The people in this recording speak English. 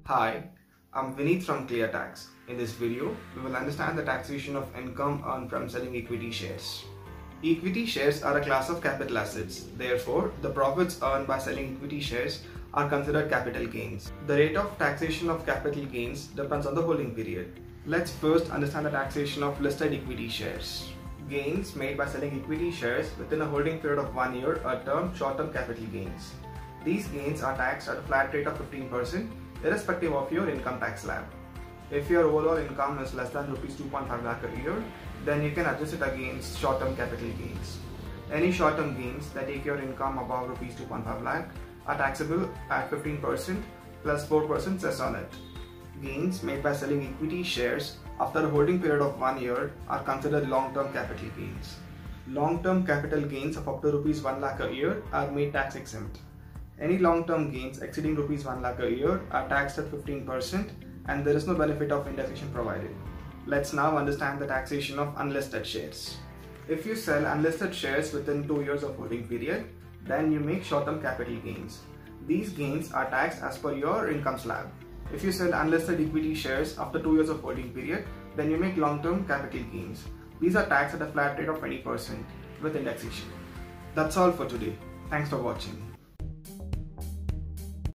Hi, I'm Vineet from ClearTax. In this video, we will understand the taxation of income earned from selling equity shares. Equity shares are a class of capital assets. Therefore, the profits earned by selling equity shares are considered capital gains. The rate of taxation of capital gains depends on the holding period. Let's first understand the taxation of listed equity shares. Gains made by selling equity shares within a holding period of 1 year are termed short-term capital gains. These gains are taxed at a flat rate of 15%, irrespective of your income tax slab. If your overall income is less than Rs 2.5 lakh a year, then you can adjust it against short-term capital gains. Any short-term gains that take your income above Rs 2.5 lakh are taxable at 15% plus 4% cess on it. Gains made by selling equity shares after a holding period of 1 year are considered long-term capital gains. Long-term capital gains of up to Rs 1 lakh a year are made tax exempt. Any long-term gains exceeding Rs 1 lakh a year are taxed at 15% and there is no benefit of indexation provided. Let's now understand the taxation of unlisted shares. If you sell unlisted shares within 2 years of holding period, then you make short-term capital gains. These gains are taxed as per your income slab. If you sell unlisted equity shares after 2 years of holding period, then you make long-term capital gains. These are taxed at a flat rate of 20% with indexation. That's all for today. Thanks for watching.